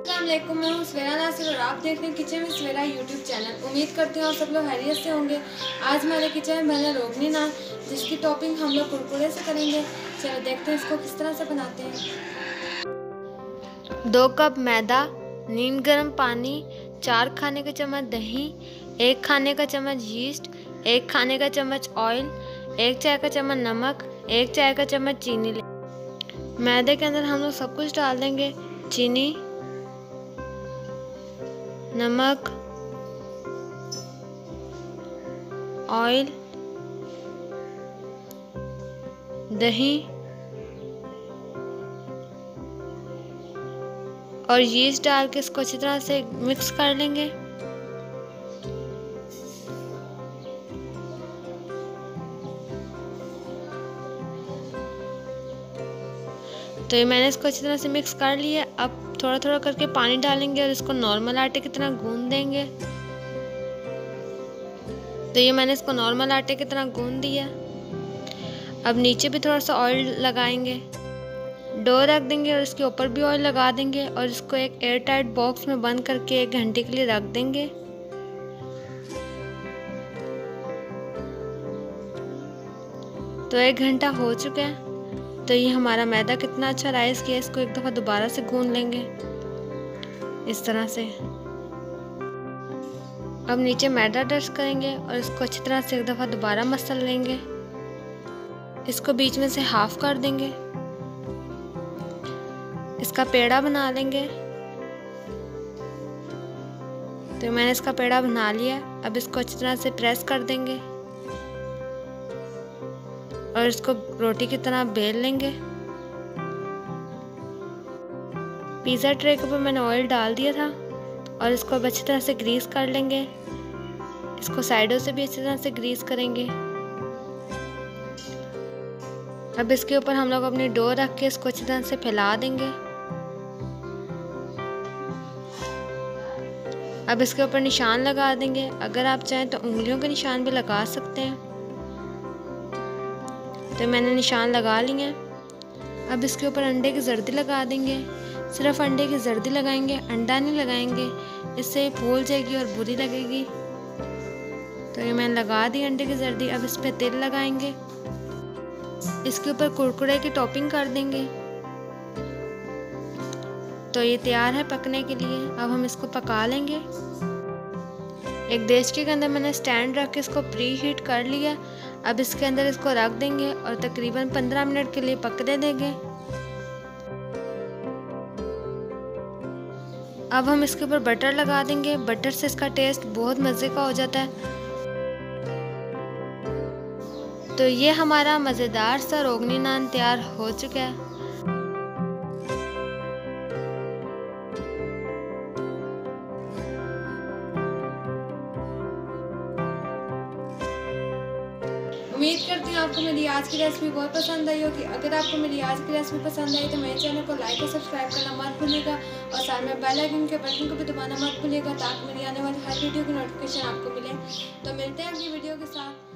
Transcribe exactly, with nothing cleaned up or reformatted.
अस्सलाम वालेकुम, मैं हूँ सवेरा नासिर और आप देख रहे हैं किचन में सवेरा यूट्यूब चैनल। उम्मीद करती हूँ आप सब लोग खैरियत से होंगे। आज हमारे किचन में बना रोगनी नान, जिसकी टॉपिंग हम लोग कुरकुरे से करेंगे। चलो देखते हैं इसको किस तरह से बनाते हैं। दो कप मैदा, नीम गर्म पानी, चार खाने का चम्मच दही, एक खाने का चम्मच यीस्ट, एक खाने का चम्मच ऑयल, एक चाय का चम्मच नमक, एक चाय का चम्मच चीनी ले। मैदे के अंदर हम लोग सब कुछ डाल देंगे, चीनी, नमक, ऑयल, दही और यीस्ट डाल के इसको अच्छी तरह से मिक्स कर लेंगे। तो ये मैंने इसको अच्छी तरह से मिक्स कर लिया। अब थोड़ा थोड़ा करके पानी डालेंगे और इसको नॉर्मल आटे की तरह गूंद देंगे। तो ये मैंने इसको नॉर्मल आटे की तरह गूंद दिया। अब नीचे भी थोड़ा सा ऑयल लगाएंगे, डो रख देंगे और इसके ऊपर भी ऑयल लगा देंगे और इसको एक एयर टाइट बॉक्स में बंद करके एक घंटे के लिए रख देंगे। तो एक घंटा हो चुका है। तो ये हमारा मैदा कितना अच्छा राइस किया, इसको एक दफ़ा दोबारा से गूंद लेंगे इस तरह से। अब नीचे मैदा डस्ट करेंगे और इसको अच्छी तरह से एक दफ़ा दोबारा मसल लेंगे। इसको बीच में से हाफ कर देंगे, इसका पेड़ा बना लेंगे। तो मैंने इसका पेड़ा बना लिया। अब इसको अच्छी तरह से प्रेस कर देंगे और इसको रोटी की तरह बेल लेंगे। पिज़्ज़ा ट्रे के ऊपर मैंने ऑयल डाल दिया था और इसको अब अच्छी तरह से ग्रीस कर लेंगे। इसको साइडों से भी अच्छी तरह से ग्रीस करेंगे। अब इसके ऊपर हम लोग अपनी डो रख के इसको अच्छी तरह से फैला देंगे। अब इसके ऊपर निशान लगा देंगे। अगर आप चाहें तो उंगलियों के निशान भी लगा सकते हैं। तो मैंने निशान लगा लिए हैं। अब इसके ऊपर अंडे की जर्दी लगा देंगे। सिर्फ अंडे की जर्दी लगाएंगे, अंडा नहीं लगाएंगे, इससे फूल जाएगी और बुरी लगेगी। तो ये मैंने लगा दी अंडे की जर्दी। अब इस पर तेल लगाएंगे, इसके ऊपर कुरकुरे की टॉपिंग कर देंगे। तो ये तैयार है पकने के लिए। अब हम इसको पका लेंगे। एक देचकी के अंदर मैंने स्टैंड रख के इसको प्री हीट कर लिया। अब इसके अंदर इसको रख देंगे और तकरीबन पंद्रह मिनट के लिए पकने देंगे। अब हम इसके ऊपर बटर लगा देंगे। बटर से इसका टेस्ट बहुत मज़े का हो जाता है। तो ये हमारा मज़ेदार सा रोगनी नान तैयार हो चुका है। उम्मीद करती हूँ आपको मेरी आज की रेसिपी बहुत पसंद आई होगी। अगर आपको मेरी आज की रेसिपी पसंद आई तो मेरे चैनल को लाइक और सब्सक्राइब करना मत भूलिएगा और साथ में बेल आइकन के बटन को भी दबाना मत भूलिएगा, ताकि मेरी आने वाली हर वीडियो की नोटिफिकेशन आपको मिले। तो मिलते हैं अगली वीडियो के साथ।